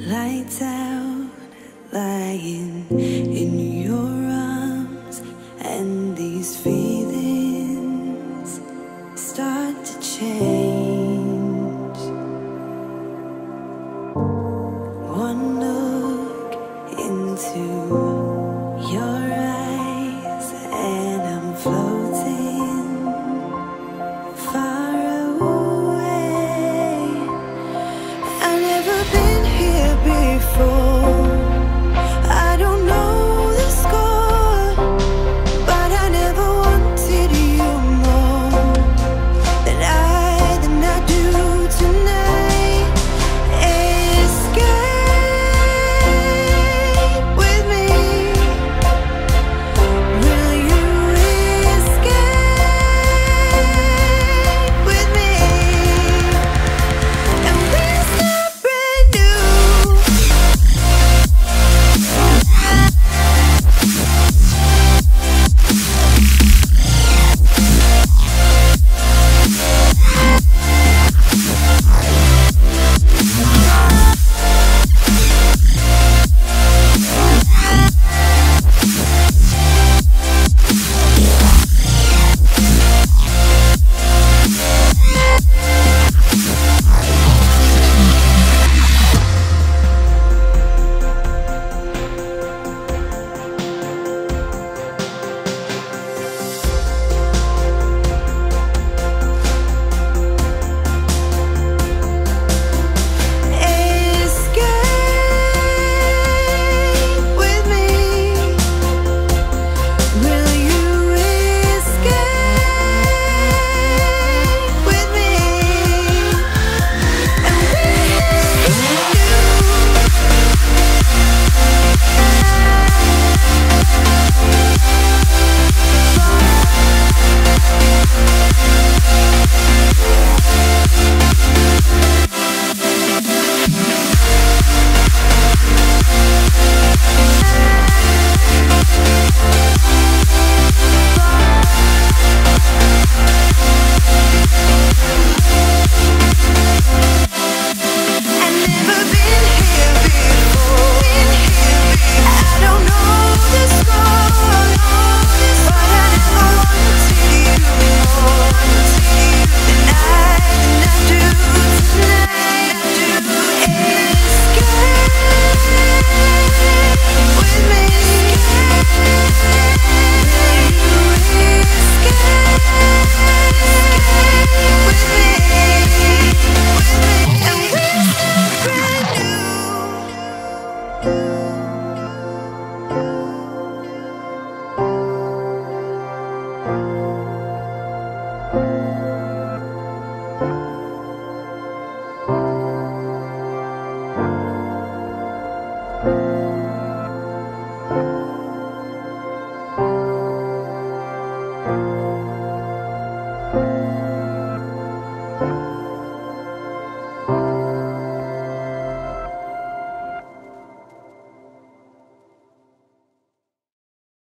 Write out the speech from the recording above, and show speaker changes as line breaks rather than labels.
Lights out, lying in your arms, and these feelings start to change. One look into your eyes, and I'm floating far away. I've never been here before. I don't know the score, but I never wanted you more than I do tonight. Escape with me. Will you escape with me? And we'll start brand new. Escape with me. Will you escape with me? And I've never been here before. I don't know the score, but I never wanted you more than I do tonight. Escape with me. Will you escape with me? And we'll start brand new.